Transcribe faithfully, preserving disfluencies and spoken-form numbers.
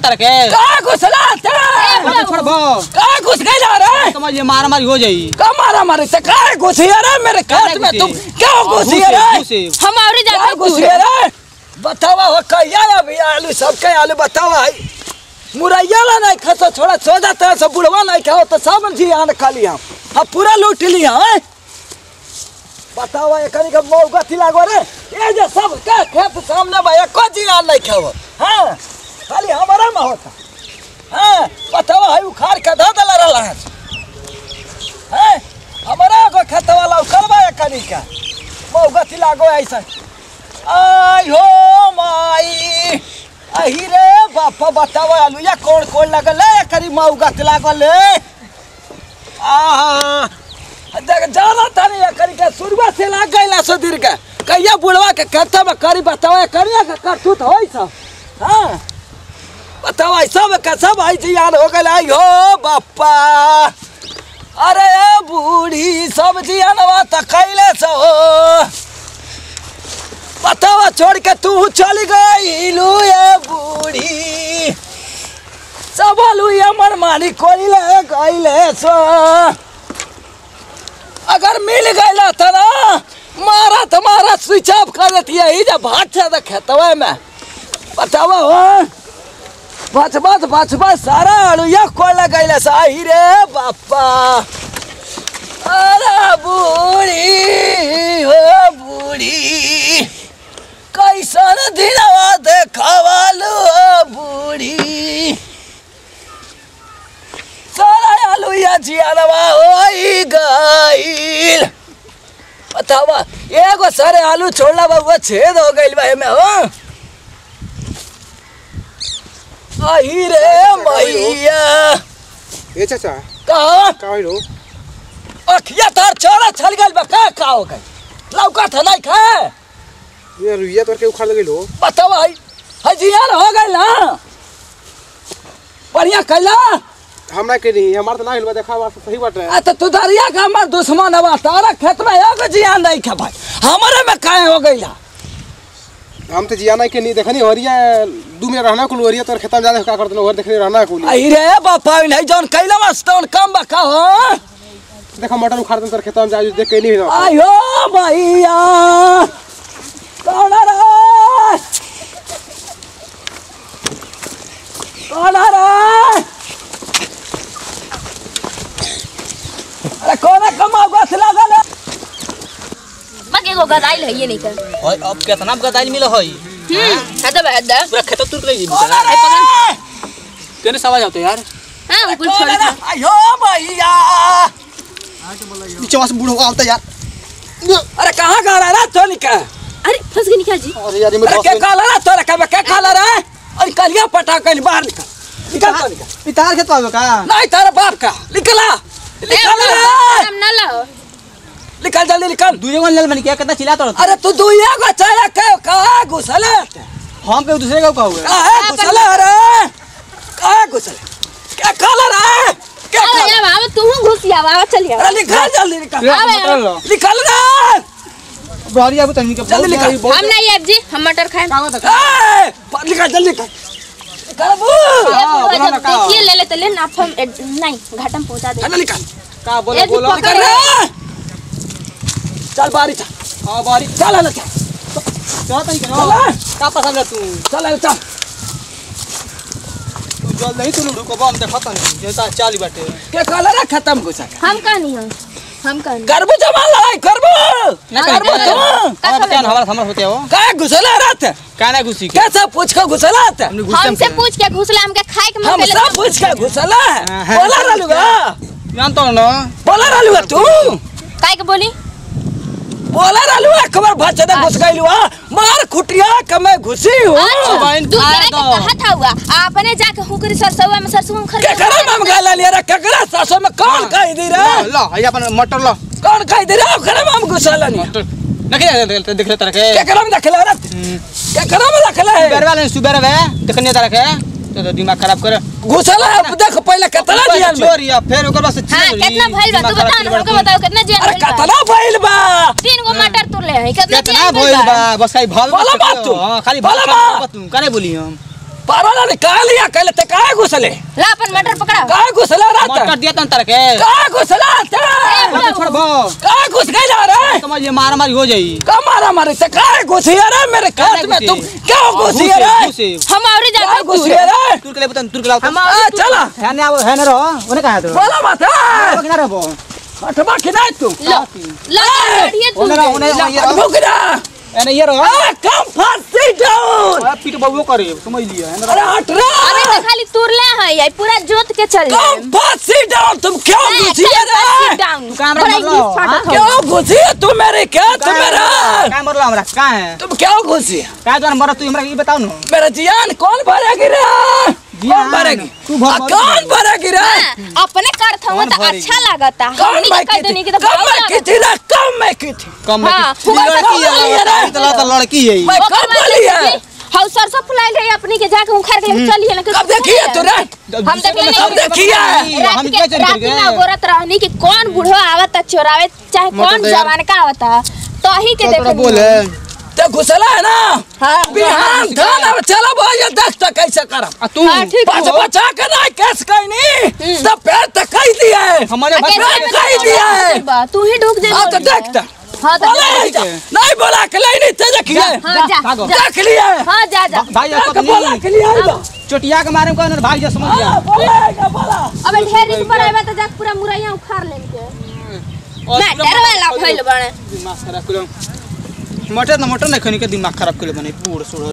तार के का घुसला मत छोड़बो का घुस गइला रे समझ ये मारा मारी हो जाई का मारा मारी से का घुसिया रे मेरे खेत में तुम क्यों घुसिया रे हम और जाते घुसिया रे बतावा हो कहिया अभी आलू सबके आलू बतावा है मुरैया ला नहीं खा छोड़ा सोजा तरह से बुढ़वा नहीं खाओ तो सब जी आन खा लिया हम पूरा लूट लिया है बतावा एकनी का मौका थी लागो रे ये जे सब का खेत सामने बा एको जी आन नहीं खाओ हां खाली हमारा में होता हां बतावा है उखाड़ के धा दला रहला है हैं हमारा को खेत वाला उखड़वा एकनी का मौका थी लागो ऐसा आई हो माई अही रे बापा बतावा आलू या कोड़ कोड़ लगल है करी माऊ गत लागल है आ देख जाना था नहीं करी के सुरवा से लाग गइला सो दीर के कहिया बुढ़वा के खेत में करी बतावा करिया के करतू तो होई सब हां बतावा सब के सब आई जी यार हो गइल आई हो बापा अरे बूढ़ी सब जी अनवा त कइले सो बतावा छोड़ के तू चली गई लू ये बूढ़ी सब लू ये मन मानी कोई ले गईले सो अगर मिल गईला था ना मारा तुम्हारा स्विच ऑफ कर देती है ही जब भाट से खेतवा में बतावा हो बच बच बच बच सारा आलू ये कोई ले गईले सा ही रे बापा अरे बूढ़ी हो बूढ़ी कैसन दिनवा देखावालू बूढ़ी सारा आलू या जियानवा होई गइल बतावा एगो सारे आलू छोड़ला बाबू छेद हो गइल बा एमे हो आई रे मैया ए चाचा का का होइलो अखिया तार छोरा छल गइल बा का का हो गइल लौका था नहीं खा ये रुइया तोर के उखाड़ लगेलो बतावा है हजियान हो गइल ना बढ़िया कैला हमरा के नहीं हमार त ना हिलवा देखा बात सही बात है आ तो तू दरिया का हमर दुश्मन हवा तारा खेत में एगो जियान नहीं खा भाई हमारे में काहे हो गइला हम तो जियाना के नहीं देखनी हरिया दू में रहना कुल हरिया तोर खेत में जाने का करत हर देखनी रहना कुल आई रे बापा नहीं जौन कैला मस्तन कम बका हो देखा मटर उखाड़ दे तोर खेत में जा देख के नहीं आयो भैया कौन रे कौन रे अरे कौन कमाओ गस लागल मगे को गदाइल है ये नहीं कर ओए अब कितना गदाइल मिलो हई हम्म हद हद पूरा खेत तुर ले कौन रे केने सवाल जाते यार हां कुछ छोड़ आयो भैया चौस बूढ़ो आवता यार अरे कहां गा रहा है तोनी का अरे फंस गई निकाल जी अरे यार अरे क्या काला रे तोरा का क्या काला रे अरे कलिया पटा के बाहर निकल निकल तो निकल पितार खेत पावे का नहीं तेरे बाप का निकला निकल रे हम ना लाओ निकल जल्दी निकल दुए वन लेल बन के कितना चिल्ला तो अरे तू दुइया को चाया के कहां घुसले हम पे दूसरे का कहोगे कहां घुसले रे कहां घुसले क्या काला रे क्या अरे काला यार तू घुसिया आवा चलिए अरे निकल जल्दी निकल अरे निकल रे बहरिया अब तनी के जल्दी निकल हम नहीं आब जी हम मटर खाए ए निकल जल्दी निकल निकल बू देखिए ले ले तो ले ना हम नहीं घाटा में पहुंचा दे चल निकल का बोलो बोलो निकल रे चल बारी चल हां बारी चल ना चल चल तनी चल का पसंद है तू चल चल तू जल नहीं तू लुडू को बम दे खतन जेता चाली बाटे के काला रे खत्म घुसा हम का नहीं हम हम का नहीं करबू जमा लड़ाई करबू ना करबू तू हम बता हमारा समझ होते हो का घुसला रहत का ना घुसी के कैसे पूछ के घुसला रहत हमने घुसम हमसे पूछ के घुसला हमके खाए के मन हम पहले सब पूछ के घुसला बोला रहलुगा जान तो ना बोला रहलुगा तू काहे के बोली बोला रहलुगा खबर भच दे घुस गइलुआ मार खुटिया के मैं घुसी हूं बहन तू खाए करे दो के कहा था हुआ अपने जाके हुकरी सरसवा में सरसों खरीद के करे हम गाला ले रे ककरा सासो में कौन कह दी रे लो ये अपन मटर लो कौन कह दी रे खड़े में हम घुसला नहीं मटर नखले देख ले तरह के के करे में रखला रे के करे में रखला है सुबेर वाले सुबेर वे देखने तरह के तो दिमाग खराब करे घुसला देख पहले कितना जियान में चोरी फिर ओकर बाद से हां कितना भइल बा तू बता ना हमको बताओ कितना जियान अरे कितना भइल बा तीन गो मटर तू ले है कितना कितना भइल बा बस खाली भाव बोला बात तू हां खाली बोला भाव बात तू करे बोली हम बारह निकाल लिया कहले ते काहे घुसले ला अपन मटर पकड़ा काहे घुसला रात मटर दिया तन तरह के काहे घुसला तेरा मटर छोड़बो काहे घुस गई जा रे समझ ये मारा मारी हो जाई का मारा मारे ते काहे घुसी रे मेरे खेत में तुम क्यों घुसी रे हम और काहे जाते घुसी रे तुर के ले बतन तुर के लाओ हम आ चला है ने है ने रहो ओने कहा तो बोला मत किना रहबो हटवा खिना तू लो लो गाड़िए तू ओने रहो ओने रुक जा एने ये रहो आ कम फास्ट डाउन पीट बबुओ करे समझ लिया है अरे हट रे अरे तो खाली तुरले है ये पूरा जोत के चल जाए कम फास्ट डाउन तुम क्यों घुसी रे डाउन कैमरा मार लो क्यों घुसी तू मेरे खेत में रे का मरलो हमरा का है तुम क्यों घुसी का जान मर तू हमरा ये बताओ न मेरा जियान कौन भरेगी रे कौन भरेगी तू भर कौन भरेगी रे अपने करत हो तो अच्छा लागता कौन हमनी मैं के कह देनी की कि तो कम मैं की थी रे कम मैं की थी कम हाँ, में लड़की है इतना तो लड़की है मैं कब बोली है हाउ सरसों फुलाइल रही अपनी के जाके उखाड़ के लेके चली है ना कब देखी है तू रे हम देखले नहीं कब देखी है रात के रात में गोरत रहनी कि कौन बूढ़ो आवता चोरावे चाहे कौन जवान का आवता तो ही के देख बोले तो घुसला है ना हां बिहान थाना में चला भैया देख तो कैसे करम तू हाँ, ठीक बच है। बचा के ना कैस कहीं नहीं सब पैर तक कह दिया है हमारे आ, कैसे भाई बता कह दिया है। बा, तू ही ढूक दे हाँ तो देखता हां तो बोला देख। है नहीं बोला के ले नहीं ते देख लिया हां जा भागो। जा। देख लिया हां जा जा भाई देख ऐसा बोला के लिया है चोटिया के मारे को भाई जा समझ गया हाँ, बोला है क्या बोला अबे ढेर दिन पर आवे तो जा पूरा मुरैया उखाड़ लेंगे मैं डरवाला भइल बने दिमाग खराब करो मटर ना मटर नहीं खनी के दिमाग खराब कर बने पूरा